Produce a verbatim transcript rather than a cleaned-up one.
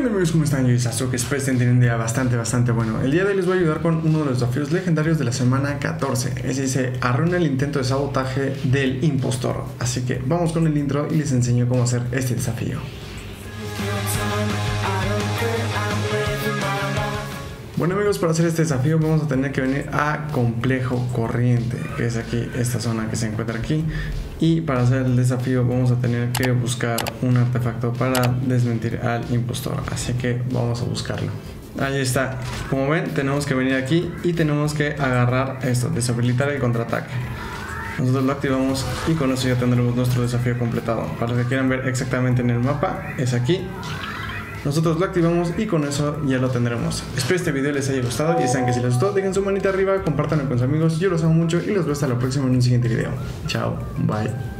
onda amigos? ¿Cómo están? Yo soy Sasuke, espero estén teniendo un día bastante, bastante bueno. El día de hoy les voy a ayudar con uno de los desafíos legendarios de la semana catorce. Es dice, arruina el intento de sabotaje del impostor. Así que vamos con el intro y les enseño cómo hacer este desafío. Bueno amigos, para hacer este desafío vamos a tener que venir a Complejo Corriente, que es aquí, esta zona que se encuentra aquí. Y para hacer el desafío vamos a tener que buscar un artefacto para desmentir al impostor. Así que vamos a buscarlo. Ahí está. Como ven, tenemos que venir aquí y tenemos que agarrar esto, deshabilitar el contraataque. Nosotros lo activamos y con eso ya tendremos nuestro desafío completado. Para los que quieran ver exactamente en el mapa, es aquí. Nosotros lo activamos y con eso ya lo tendremos. Espero este video les haya gustado y saben que si les gustó dejen su manita arriba, compártanlo con sus amigos, yo los amo mucho y los veo hasta la próxima en un siguiente video. Chao, bye.